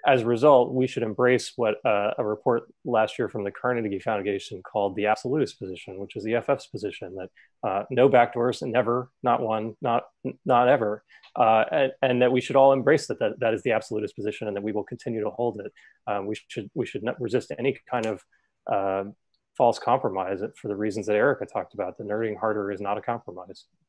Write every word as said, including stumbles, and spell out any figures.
as a result, we should embrace what uh, a report last year from the Carnegie Foundation called the absolutist position, which is the E F F's position that uh, no backdoors, never, not one, not not ever, uh, and, and that we should all embrace that, that that is the absolutist position, and that we will continue to hold it. Um, we should we should not resist any kind of uh, false compromise for the reasons that Erica talked about. The nerding harder is not a compromise.